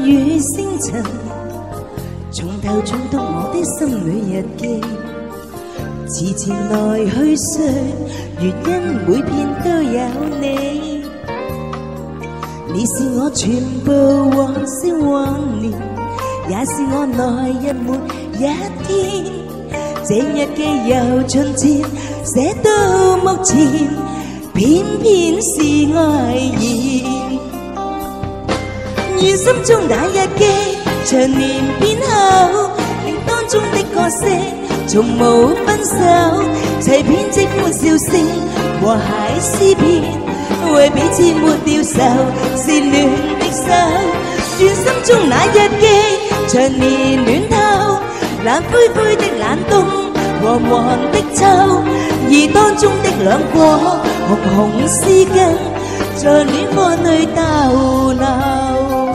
與星塵，從頭重讀我的心裏日記，遲遲來去說，原因每片都有你。你是我全部往昔往年，也是我來日每一天。這日記由從前寫到目前，偏偏是愛意。願心中那日記長年編後，令當中的角色從無分手，齊編織歡笑聲和諧詩篇，為彼此沒掉愁，是暖的手。願心中那日記長年暖透，冷灰灰的冷冬，黃黃的秋，而當中的兩個紅紅絲巾，在戀火裏逗留。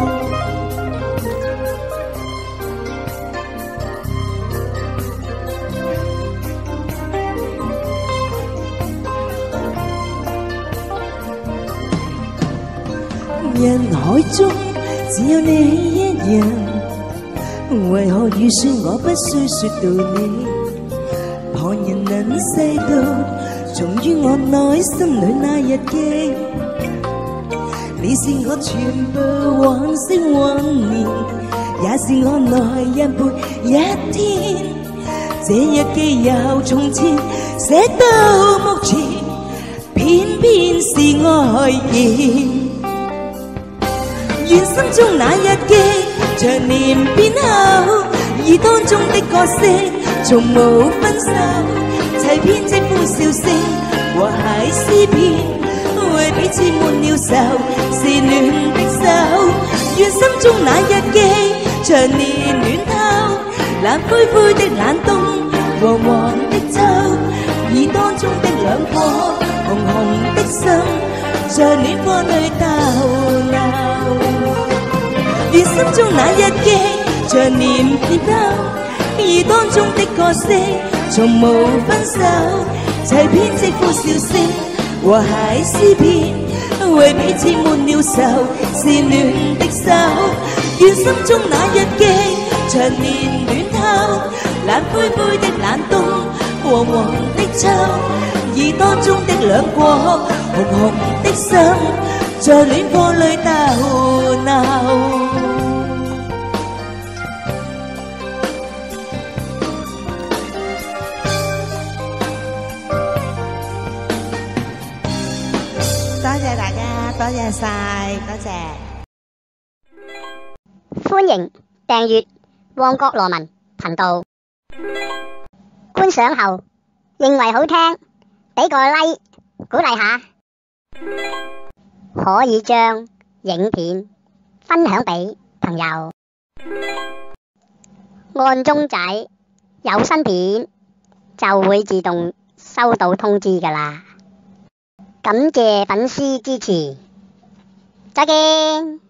人海中只有你一人，為何預算我不需說道理？旁人能細讀從於我內心裏那日記，你是我全部往昔往年，也是我來日每一天。這日記由從前寫到目前，偏偏是愛意。願心中那日記長年編後，而當中的角色從無分手，齊編織歡笑聲和諧詩篇，為彼此沒了愁，是暖的手。願心中那日記長年暖透，冷灰灰的冷冬，黃黃的秋，而當中的兩顆紅紅的心，在戀火裏逗留。願心中那日記長年編後，而當中的角色從無分手，齊編織歡笑聲和諧詩篇，為彼此沒了愁，是暖的手。願心中那日記長年暖透，冷灰灰的冷冬，黃黃的秋，而當中的兩個紅紅的心，在戀火裏逗留。 多謝大家，多謝晒，多謝。 歡迎訂閱旺角羅文頻道。觀賞後認為好聽，俾個 like 鼓勵下，可以將影片分享俾朋友。按鐘仔有新片就會自動收到通知㗎啦。感謝粉絲支持，再見。